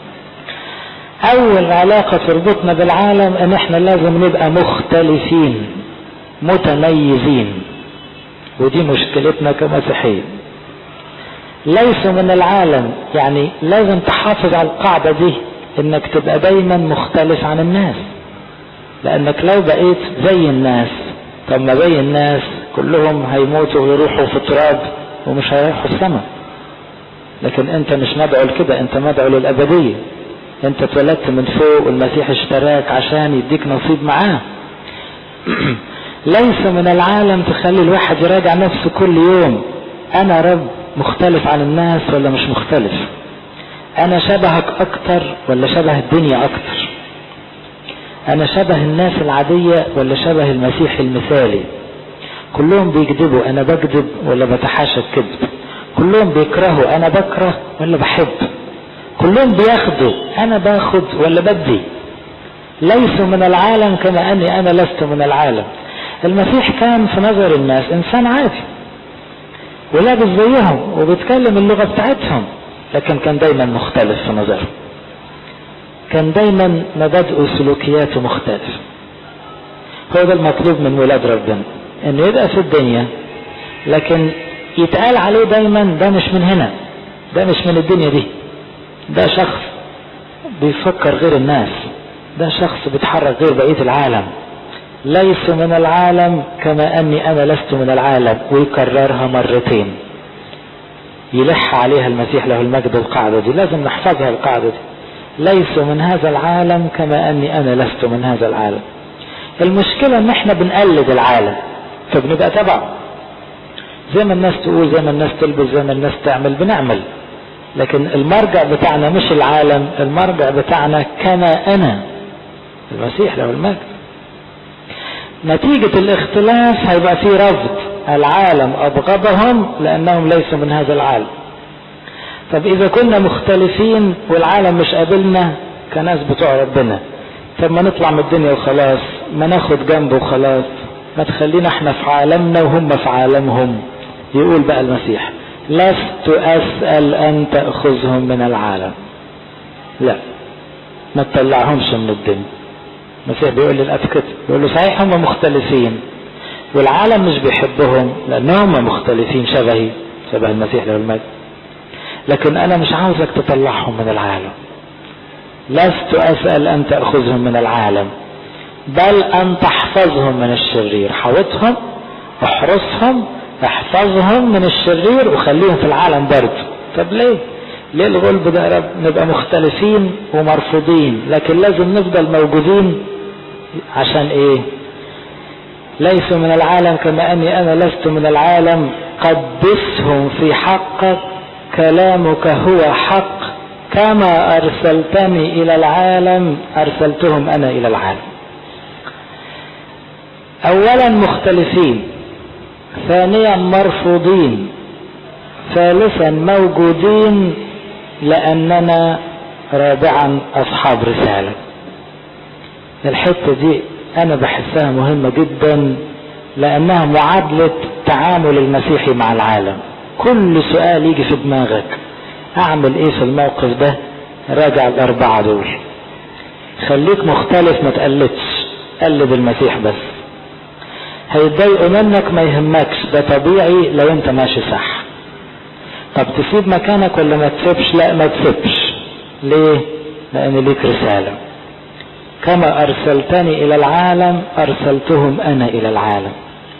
أول علاقة تربطنا بالعالم أن احنا لازم نبقى مختلفين متميزين، ودي مشكلتنا كمسيحيين. ليسوا من العالم يعني لازم تحافظ على القاعدة دي، انك تبقى دايما مختلف عن الناس، لانك لو بقيت زي الناس، طب ما زي الناس كلهم هيموتوا ويروحوا في التراب ومش هيروحوا السماء. لكن انت مش مدعو لكده، انت مدعو للابدية، انت اتولدت من فوق والمسيح اشتراك عشان يديك نصيب معاه. ليس من العالم تخلي الواحد يراجع نفسه كل يوم، انا رب مختلف عن الناس ولا مش مختلف؟ انا شبهك اكتر ولا شبه الدنيا اكتر؟ انا شبه الناس العادية ولا شبه المسيح المثالي؟ كلهم بيكذبوا، انا بكذب ولا بتحاشى الكذب؟ كلهم بيكرهوا، انا بكره ولا بحب؟ كلهم بياخدوا، انا باخد ولا بدي؟ ليسوا من العالم كما اني انا لست من العالم. المسيح كان في نظر الناس انسان عادي ولابس زيهم وبيتكلم اللغة بتاعتهم، لكن كان دايما مختلف في نظره، كان دايما مبادئه وسلوكياته مختلف. هو ده المطلوب من ولاد ربنا، انه يبقى في الدنيا لكن يتقال عليه دايما ده مش من هنا، ده مش من الدنيا دي، ده شخص بيفكر غير الناس، ده شخص بيتحرك غير بقية العالم. ليس من العالم كما اني انا لست من العالم، ويكررها مرتين يلح عليها المسيح له المجد. القاعدة دي لازم نحفظها، القاعدة دي ليس من هذا العالم كما اني انا لست من هذا العالم. المشكلة ان احنا بنقلد العالم فبنبقى تبعه، زي ما الناس تقول، زي ما الناس تلبس، زي ما الناس تعمل بنعمل، لكن المرجع بتاعنا مش العالم، المرجع بتاعنا كما انا المسيح له المجد. نتيجة الاختلاف هيبقى فيه رفض، العالم أبغضهم لأنهم ليسوا من هذا العالم. طب إذا كنا مختلفين والعالم مش قابلنا كناس بتوع ربنا، طب ما نطلع من الدنيا وخلاص، ما ناخد جنبه وخلاص، ما تخلينا احنا في عالمنا وهم في عالمهم. يقول بقى المسيح لست أسأل أن تأخذهم من العالم، لا ما تطلعهمش من الدنيا. المسيح بيقول للأب كده، بيقول له صحيح هم مختلفين والعالم مش بيحبهم لأنهم مختلفين شبهي، شبه المسيح له المجد، لكن أنا مش عاوزك تطلعهم من العالم. لست أسأل أن تأخذهم من العالم بل أن تحفظهم من الشرير. حوطهم احرسهم احفظهم من الشرير وخليهم في العالم برضه. طب ليه ليه الغلب ده يا رب؟ نبقى مختلفين ومرفوضين لكن لازم نفضل موجودين. عشان ايه؟ ليسوا من العالم كما اني انا لست من العالم، قدسهم في حقك، كلامك هو حق، كما ارسلتني الى العالم ارسلتهم انا الى العالم. اولا مختلفين، ثانيا مرفوضين، ثالثا موجودين لاننا رابعا اصحاب رسالة. الحتة دي انا بحسها مهمة جدا لانها معادلة تعامل المسيحي مع العالم. كل سؤال يجي في دماغك اعمل ايه في الموقف ده؟ راجع الاربعة دول. خليك مختلف، ما تقلدش، قلد المسيح بس. هيتضايقوا منك ما يهمكش، ده طبيعي لو انت ماشي صح. طب تسيب مكانك ولا ما تسيبش؟ لا ما تسيبش. ليه؟ لان ليك رسالة. كما ارسلتني الى العالم ارسلتهم انا الى العالم.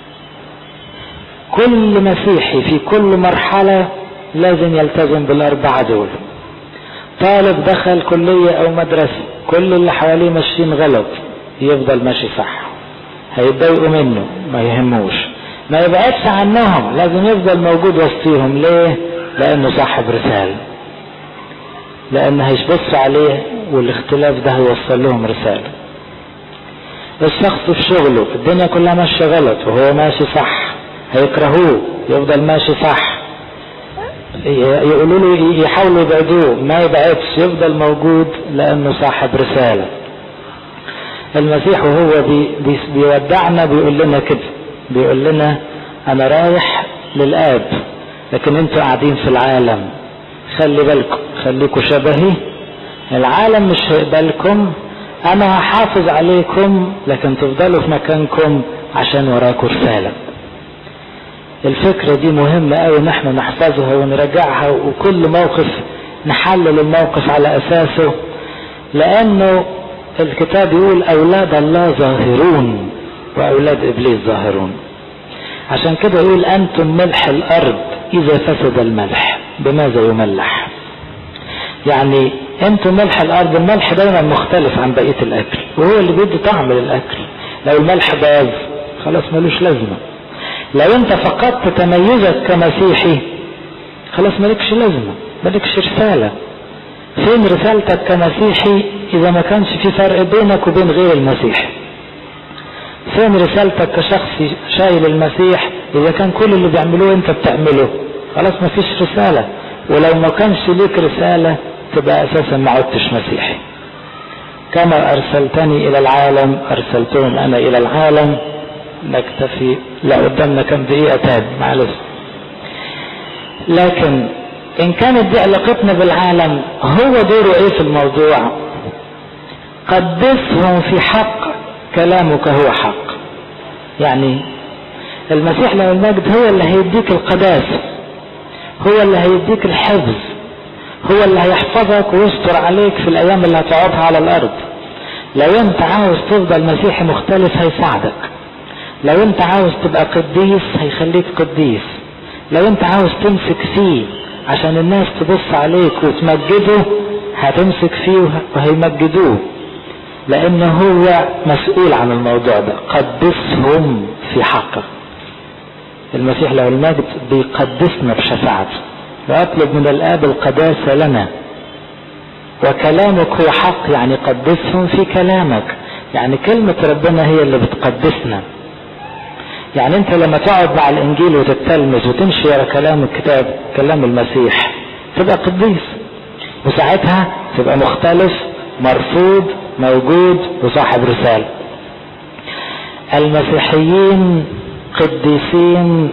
كل مسيحي في كل مرحلة لازم يلتزم بالاربعة دول. طالب دخل كلية او مدرسة كل اللي حواليه ماشيين غلط، يفضل ماشي صح. هيتضايقوا منه ما يهموش، ما يبعدش عنهم، لازم يفضل موجود وسطيهم. ليه؟ لانه صاحب رسالة، لان هيبصوا عليه والاختلاف ده هيوصل لهم رسالة. الشخص في شغله الدنيا كلها ماشية غلط وهو ماشي صح، هيكرهوه، يفضل ماشي صح، يقولوا له يحاولوا يبعدوه، ما يبعدش، يفضل موجود لانه صاحب رسالة. المسيح وهو بي بي بيودعنا بيقول لنا كده، بيقول لنا انا رايح للآب لكن انتوا قاعدين في العالم، خلي بالكم، خليكوا شبهي، العالم مش هيقبلكم، انا هحافظ عليكم لكن تفضلوا في مكانكم عشان وراكوا رسالة. الفكرة دي مهمة قوي ان احنا نحفظها ونرجعها، وكل موقف نحلل الموقف على اساسه، لانه الكتاب يقول اولاد الله ظاهرون واولاد ابليس ظاهرون. عشان كده يقول انتم ملح الارض، اذا فسد الملح بماذا يملح؟ يعني انتم ملح الارض. الملح دايما مختلف عن بقية الاكل وهو اللي بيدي طعم للاكل. لو الملح باظ خلاص ملوش لازمة. لو انت فقدت تميزك كمسيحي خلاص مالكش لازمة، مالكش رسالة. فين رسالتك كمسيحي اذا ما كانش في فرق بينك وبين غير المسيح؟ فين رسالتك كشخص شايل المسيح اذا كان كل اللي بيعملوه انت بتعمله؟ خلاص ما فيش رسالة. ولو ما كانش ليك رسالة تبقى اساسا ما عدتش مسيحي. كما ارسلتني الى العالم ارسلتهم انا الى العالم. نكتفي، لا قدامنا كم دقيقة تاني معلش. لكن ان كانت دي علاقتنا بالعالم، هو دوره ايه في الموضوع؟ قدسهم في حق، كلامك هو حق. يعني المسيح له المجد هو اللي هيديك القداسة، هو اللي هيديك الحفظ، هو اللي هيحفظك ويستر عليك في الايام اللي هتقعدها على الارض. لو انت عاوز تفضل مسيحي مختلف هيساعدك، لو انت عاوز تبقى قديس هيخليك قديس، لو انت عاوز تمسك فيه عشان الناس تبص عليك وتمجده هتمسك فيه وهيمجدوه، لانه هو مسؤول عن الموضوع ده. قدسهم في حقه. المسيح له المجد بيقدسنا بشفاعته، وأطلب من الآب القداسة لنا. وكلامك هو حق، يعني قدسهم في كلامك، يعني كلمة ربنا هي اللي بتقدسنا. يعني انت لما تقعد مع الانجيل وتتلمذ وتمشي ورا كلام الكتاب، كلام المسيح، تبقى قديس، وساعتها تبقى مختلف، مرفوض، موجود، وصاحب رسالة. المسيحيين قديسين،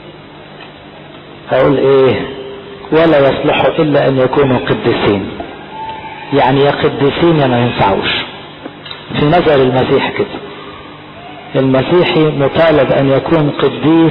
اقول ايه، ولا يصلحوا الا ان يكونوا قديسين. يعني يا قديسين يا ما ينفعوش في نظر المسيح كده. المسيحي مطالب ان يكون قديس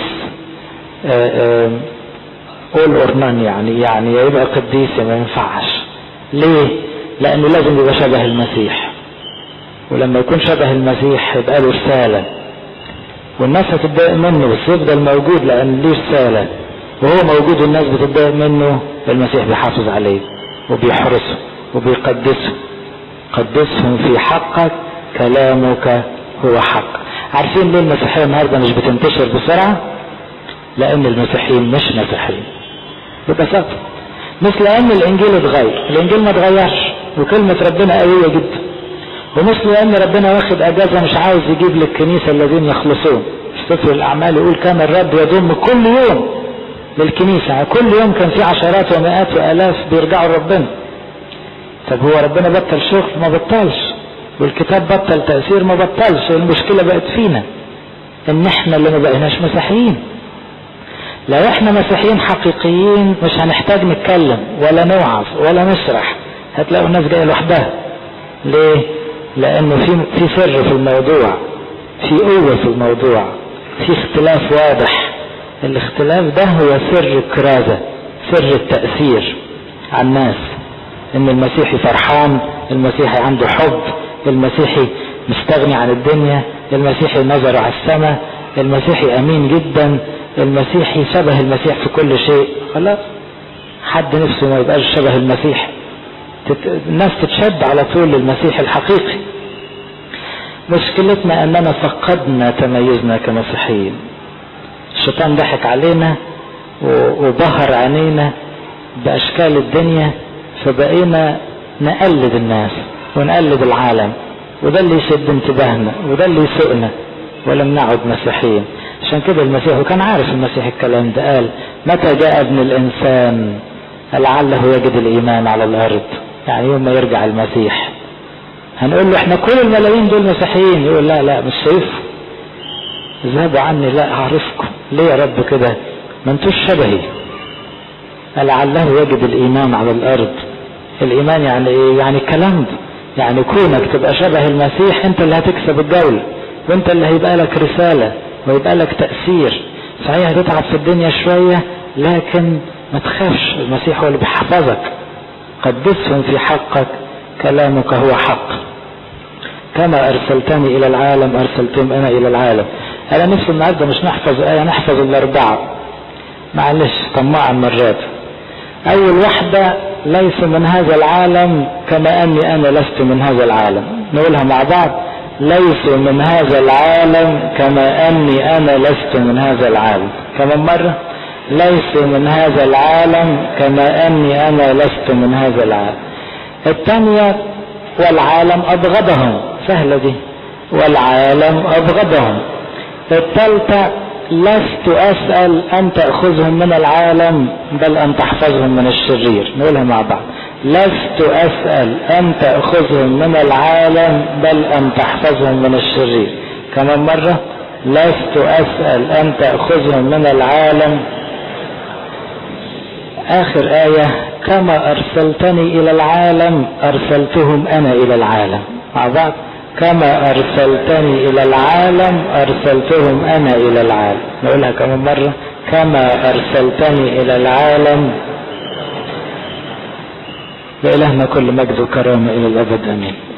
اول اور نان، يعني يعني يبقى قديس يا ما ينفعش. ليه؟ لانه لازم يبقى شبه المسيح، ولما يكون شبه المسيح يبقى له رسالة. والناس هتتضايق منه بس يفضل موجود لان ليه رسالة، وهو موجود والناس بتتضايق منه، المسيح بيحافظ عليه وبيحرسه وبيقدسه. قدسهم في حقك كلامك هو حق. عارفين ليه المسيحية النهاردة مش بتنتشر بسرعة؟ لان المسيحيين مش مسيحيين ببساطة، مش لان الانجيل اتغير، الانجيل ما اتغيرش وكلمة ربنا قوية جدا، ومش لان ربنا واخد اجازة مش عاوز يجيب للكنيسة الذين يخلصون. سفر الاعمال يقول كان الرب يضم كل يوم للكنيسة، كل يوم كان في عشرات ومئات والاف بيرجعوا لربنا. طب هو ربنا بطل شغل؟ ما بطلش. والكتاب بطل تأثير؟ ما بطلش. المشكلة بقت فينا ان احنا اللي ما بقيناش مسيحيين. لو احنا مسيحيين حقيقيين مش هنحتاج نتكلم ولا نوعظ ولا نشرح، هتلاقوا الناس جايه لوحدها. ليه؟ لانه في في سر في الموضوع، في قوة في الموضوع، في اختلاف واضح. الاختلاف ده هو سر الكرازة، سر التأثير على الناس. ان المسيحي فرحان، المسيحي عنده حب، المسيحي مستغني عن الدنيا، المسيحي نظر على السماء، المسيحي امين جدا، المسيحي شبه المسيح في كل شيء. خلاص، حد نفسه ما يبقاش شبه المسيح. تت... الناس تتشد على طول للمسيح الحقيقي. مشكلتنا اننا فقدنا تميزنا كمسيحيين. الشيطان ضحك علينا وبهر عينينا باشكال الدنيا، فبقينا نقلد الناس ونقلد العالم، وده اللي يشد انتباهنا وده اللي يسوقنا، ولم نعد مسيحيين. عشان كده المسيح، وكان عارف المسيح الكلام ده، قال متى جاء ابن الانسان لعله يجد الايمان على الارض. يعني يوم ما يرجع المسيح هنقول له احنا كل الملايين دول مسيحيين، يقول لا لا مش شايف، اذهبوا عني لا اعرفكم. ليه يا رب كده؟ ما انتوش شبهي. لعله يجد الايمان على الارض. الايمان يعني ايه؟ يعني الكلام ده، يعني كونك تبقى شبه المسيح انت اللي هتكسب الجولة، وانت اللي هيبقى لك رسالة ويبقى لك تأثير. صحيح هتتعب في الدنيا شوية لكن ما تخافش، المسيح هو اللي بيحفظك. قدسهم في حقك كلامك هو حق. كما ارسلتني الى العالم ارسلتهم انا الى العالم. انا نفسي النهارده مش نحفظ ايه، نحفظ الاربعة. معلش طماع المرات. اول واحدة ليس من هذا العالم كما اني انا لست من هذا العالم. نقولها مع بعض. ليسوا من هذا العالم كما اني انا لست من هذا العالم. كمان مرة. ليسوا من هذا العالم كما اني انا لست من هذا العالم. الثانية والعالم ابغضهم. سهلة دي. والعالم ابغضهم. الثالثة لست اسأل ان تأخذهم من العالم بل ان تحفظهم من الشرير. نقولها مع بعض. لست اسأل ان تأخذهم من العالم بل ان تحفظهم من الشرير. كمان مرة. لست اسأل ان تأخذهم من العالم. اخر آية. كما ارسلتني الى العالم ارسلتهم انا الى العالم. مع بعض. كما ارسلتني الى العالم ارسلتهم انا الى العالم. نقولها كمان مرة. كما ارسلتني الى العالم. لإلهنا كل مجد وكرامة الى الابد امين.